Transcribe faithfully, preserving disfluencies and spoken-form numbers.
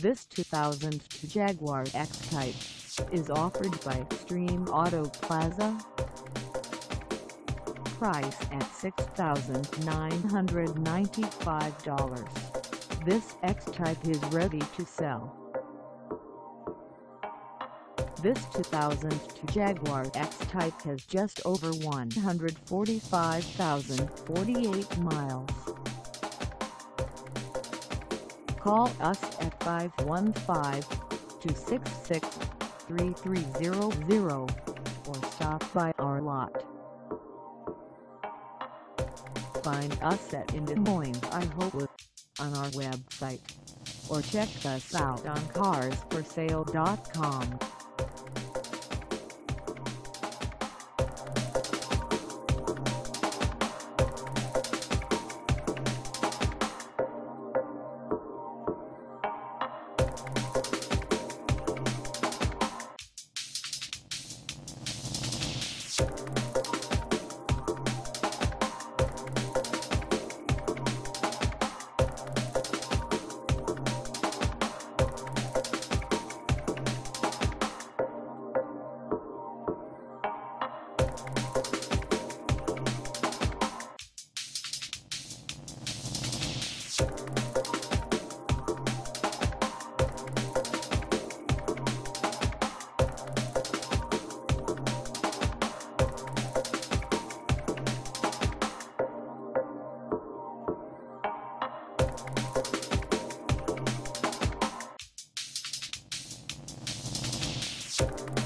This two thousand two Jaguar X-Type is offered by Extreme Auto Plaza. Price at six thousand nine hundred ninety-five dollars. This X-Type is ready to sell. This two thousand two Jaguar X-Type has just over one hundred forty-five thousand forty-eight miles. Call us at five one five, two six six, three three zero zero or stop by our lot. Find us at in Des Moines, Iowa on our website, or check us out on cars for sale dot com. You